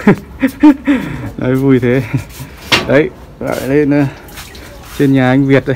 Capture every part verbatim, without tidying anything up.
Đấy, vui thế. Đấy, lại lên uh, trên nhà anh Việt đây.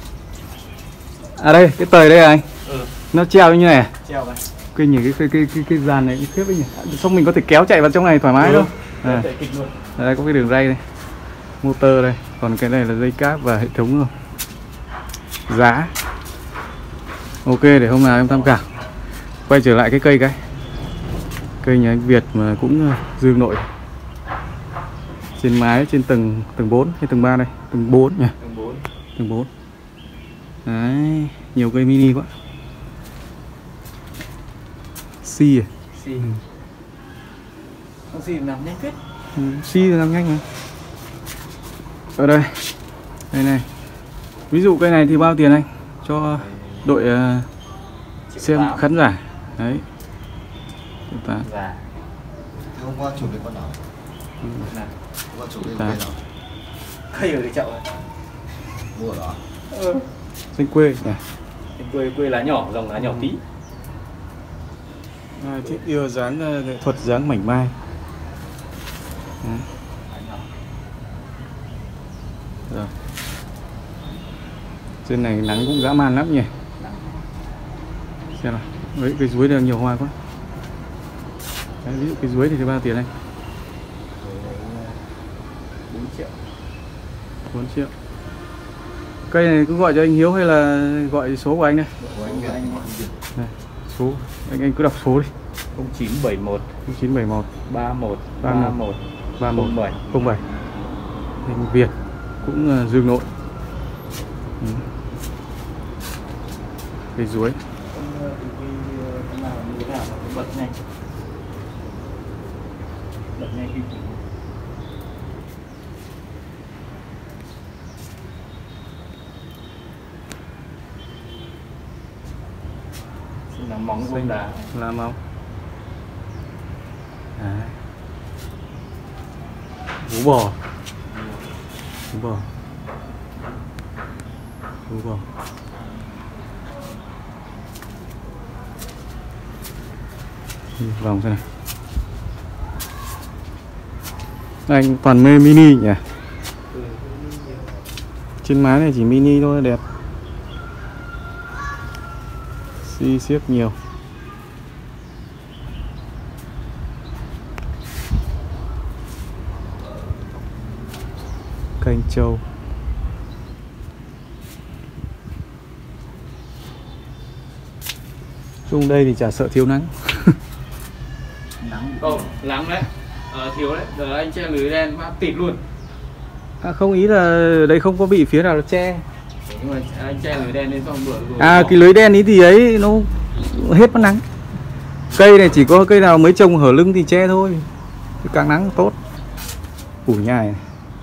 À đây, cái tời đây à anh? Ừ. Nó treo như này à? Treo vậy. Kinh nhỉ, cái cái cái cái, cái dàn này khiếp ấy nhỉ. Xong mình có thể kéo chạy vào trong này thoải mái đâu. Ừ. À. Đây có cái đường ray đây. Motor đây, còn cái này là dây cáp và hệ thống rồi. Giá. Ok, để hôm nào em tham khảo. Quay trở lại cái cây cái. Cây nhà anh Việt mà cũng dương nội. Trên mái trên tầng tầng bốn hay tầng ba đây? Tầng bốn nhỉ? Tầng bốn. Tầng bốn. Đấy, nhiều cây mini quá. Xi à? Xi. Ừ. Con xi làm nhanh phết. Ừ, xi làm nhanh mà. Ở đây. Đây này. Ví dụ cây này thì bao tiền anh? Cho đội uh, xem khán giả. Đấy. Dạ. Hôm qua chụp được con nào? Ừ. Hôm qua chụp được cây nào? Cây ở cái chậu này. Mua ở đó. Ừ. Xanh quê nhỉ? Quê quê lá nhỏ, dòng lá nhỏ tí. À, thích yêu dáng nghệ thuật dáng mảnh mai. Đấy. Rồi. Trên này nắng cũng dã man lắm nhỉ. Xem nào. Đấy, cây chuối đang nhiều hoa quá. Đấy, ví dụ cây chuối thì bao tiền anh? bốn triệu. bốn triệu. Cây này cứ gọi cho anh Hiếu hay là gọi số của anh đây? Của anh anh này, số anh anh cứ đọc số đi. không chín bảy một không chín bảy một ba một ba một ba một bảy không bảy. Anh Việt cũng uh, dương nội. Ừ. Cây chuối. Bật nhanh. Bật nhanh khi là móng xanh đá là móng. Đấy. Vú bò. Vú bò. Vú bò. Vòng thế này. Anh toàn mê mini nhỉ? Trên mái này chỉ mini thôi, đẹp. Xi xiếc nhiều. Canh trâu. Chung đây thì chả sợ thiếu nắng. nắng không nắng đấy, ờ, thiếu đấy, giờ anh che lưới đen mà tịt luôn. À, không, ý là đây không có bị phía nào là che. Nhưng mà anh che lưới đen lên xong bữa rồi. À, cái lưới đen ý thì ấy nó hết mất nắng. Cây này chỉ có cây nào mới trồng hở lưng thì che thôi. Càng nắng tốt. Củ nhài này.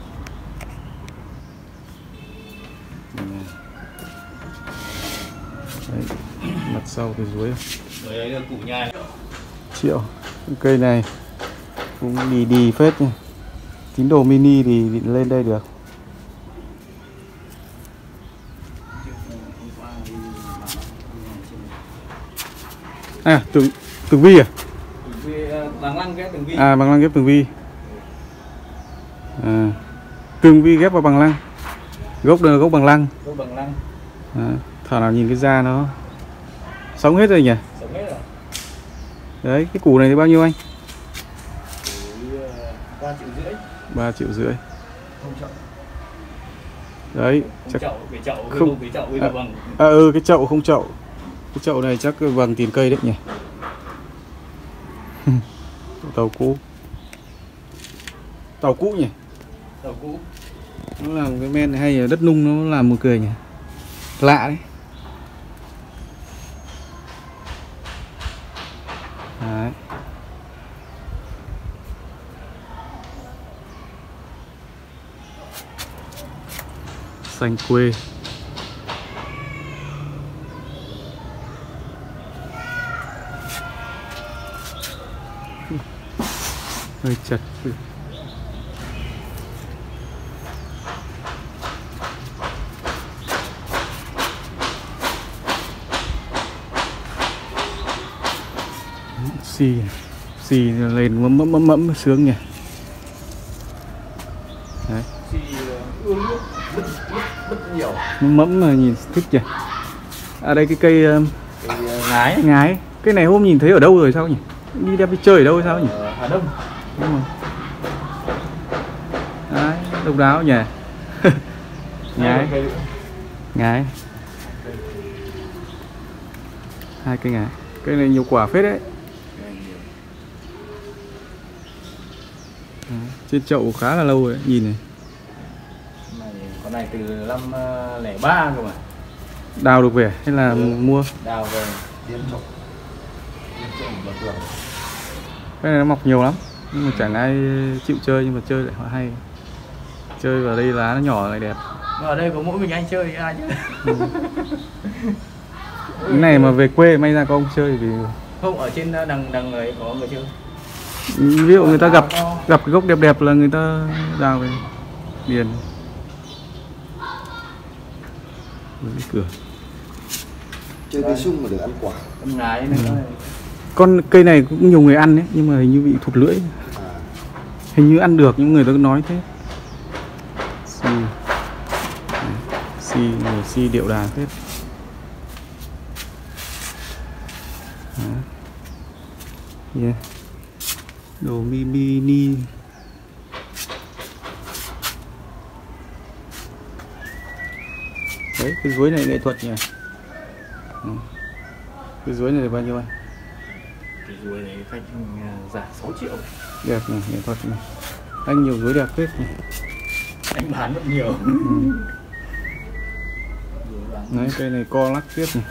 Đấy, mặt sau cái dưới. Đấy là củ nhài. Triệu. Cây này cũng đi đi phết nha. Tín đồ mini thì lên đây được. À, tường tường vi à? Tường vi bằng lăng ghép tường vi. À, bằng lăng ghép tường vi. À, tường vi ghép vào bằng lăng. Gốc đây là gốc bằng lăng. Gốc bằng lăng. À, thảo nào nhìn cái da nó sống hết rồi nhỉ? Sống hết rồi. Đấy, cái củ này thì bao nhiêu anh? ba triệu rưỡi. ba triệu rưỡi. Không chậu. Đấy, không chắc chậu, cái chậu, không, không cái chậu bây giờ à, bằng. À ừ, cái chậu không chậu. Cái chậu này chắc bằng tiền cây đấy nhỉ. Tàu cũ. Tàu cũ nhỉ? Tàu cũ. Nó làm cái men này hay là đất nung nó làm một cười nhỉ. Lạ đấy. Đấy. Xanh quê. Hơi chật. Xì xì lên mẫm mẫm mẫm sướng nhỉ. mẫm mà nhìn thích nhỉ. À đây cái cây uh, Cây uh, ngái. Ngái. Cái này hôm nhìn thấy ở đâu rồi sao nhỉ? Đi đem đi chơi ở đâu sao nhỉ? Ở Hà Đông. Đúng rồi. Đấy, độc đáo nhỉ. Ngái. Ngái. Hai cây ngái. Cây này nhiều quả phết đấy. À, trên chậu khá là lâu rồi, nhìn này. Này, con này từ năm lẻ ba cơ mà. Đào được về hay là ừ. mua? Đào về. Điên trộm. Điên trộm vào tường. Cái này nó mọc nhiều lắm, nhưng mà chẳng ai chịu chơi, nhưng mà chơi lại họ hay. Chơi vào đây lá nó nhỏ lại đẹp. Mà ở đây có mỗi mình anh chơi thì ai chứ? Ừ. Cái này mà về quê may ra có ông chơi vì không ở trên đằng đằng ấy có người chơi. Ví dụ người ta gặp gặp cái gốc đẹp đẹp là người ta đào về điền. Cái cửa. Chơi cây sung mà được ăn quả. Con ngái nữa. Ừ. Con cây này cũng nhiều người ăn đấy, nhưng mà hình như bị thụt lưỡi. À. Hình như ăn được, những người ta nói thế. Si, si, người si điệu đà hết. Yeah. Đồ mi mini. Đấy, cái dối này nghệ thuật nhỉ. Ừ. Cái dối này là bao nhiêu anh? Cái dối này khách giả sáu triệu. Đẹp này, nghệ thuật này. Anh nhiều dối đẹp phết nhỉ. Anh bán rất nhiều. Ừ. Đấy, cây này co lắc tiếp này.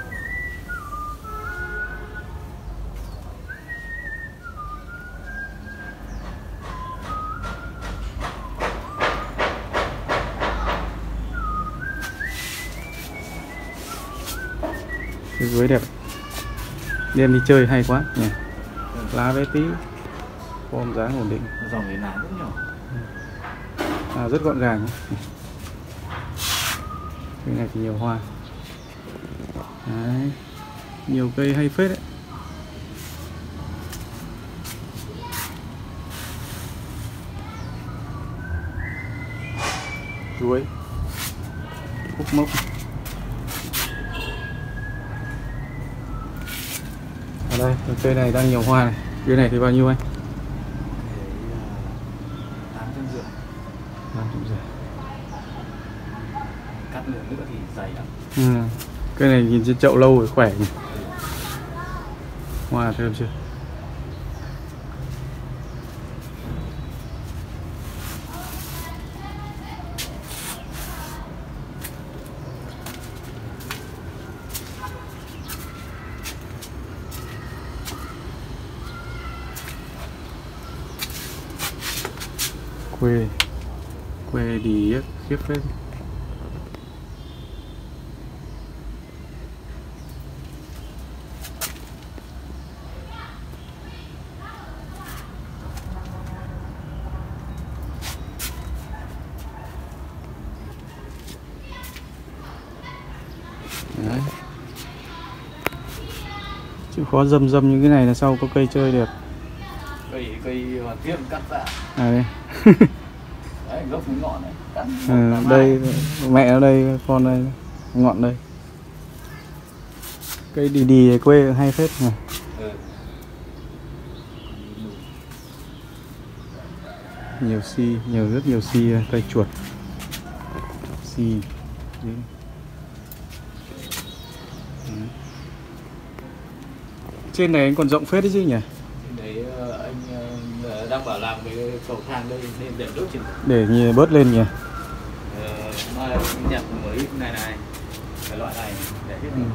Cái dưới đẹp, đem đi chơi hay quá nhỉ. Lá bé tí, form dáng ổn định. Dòng này lá rất nhỏ. À, rất gọn gàng. Cái này thì nhiều hoa. Đấy, nhiều cây hay phết đấy. Chuối, cúc mốc. Ở đây, cây này đang nhiều hoa này. Cây này thì bao nhiêu anh? tám trăm rưỡi. tám trăm rưỡi. Cắt lửa nữa thì dày lắm. Ừ. Cây này nhìn trên chậu lâu rồi, khỏe nhỉ. Hoa thơm chưa? Quê quê đi khiếp phết. Đấy. Chịu khó dầm dầm như cái này là sau có cây chơi đẹp. Cây cây hoàn thiện cắt ra. À đây. Đấy, gốc cái ngọn này cắt. À, đây mẹ ở đây, con đây, ngọn đây. Cây đi đi quê hay phết này. Ừ. Nhiều si, nhiều rất nhiều si, cây chuột. Si. Đấy. Trên này anh còn rộng phết đấy chứ nhỉ? Đấy anh đang bảo làm cái cầu thang đây nên để đốt trên. Để nhìn bớt lên nhỉ? Ờ, mai nhặt mới này này, cái loại này để hết. Ừ.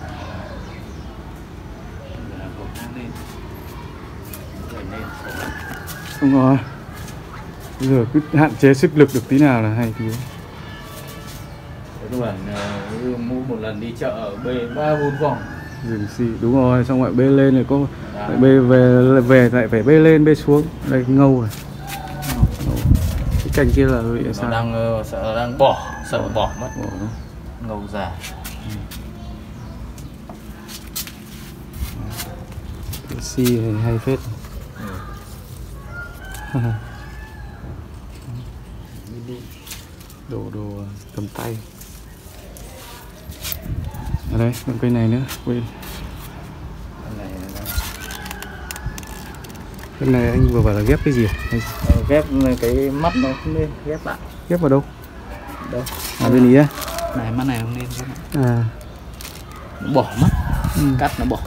Làm cầu thang lên. Đẩy lên. Đúng rồi. Bây giờ cứ hạn chế sức lực được tí nào là hay tí. Các bạn uh, mua một lần đi chợ bê ba bốn vòng. Dừng xì, đúng rồi, xong lại bê lên rồi có lại bê về về lại phải bê lên bê xuống. Đây ngâu rồi. Ngâu. Cái cành kia là bị sao? Đang uh, sợ đang bỏ, sợ bỏ, bỏ mất. Bỏ nó. Ngâu già. Ừ. Cái xì thì hay phết. Ừ. Đồ đồ cầm tay. Ở đây còn cây này nữa. Ui. Cái này là Cái này anh vừa bảo là ghép cái gì? Hay... ờ, ghép cái mắt nó không nên ghép lại. Ghép vào đâu? Đâu? À bên ý á? Này mắt này không nên ghép lại. À. Nó bỏ mắt, Ừ. cắt nó bỏ.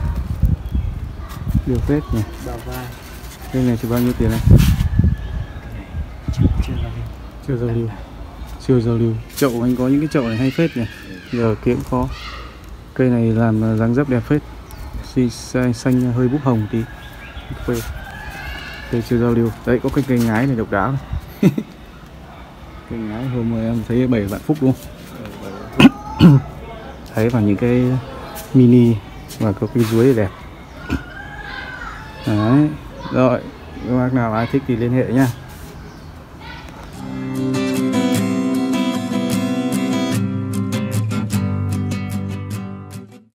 Được phết nhỉ. Bao vai. Cây này thì bao nhiêu tiền này? Chưa chưa bao nhiêu. Chưa giao lưu. Chưa giao lưu. Chậu anh có những cái chậu này hay phết nhỉ. Giờ kiếm khó. Cây này làm dáng dấp đẹp phết. Xi xanh, xanh hơi búp hồng tí. Phê. Cây chưa giao lưu. Đấy có cái cây ngái này độc đáo này. Cây ngái hôm rồi em thấy bảy vạn phúc luôn. Thấy vào những cái mini và có cái dưới đẹp. Đấy. Rồi, các bác nào ai thích thì liên hệ nhá.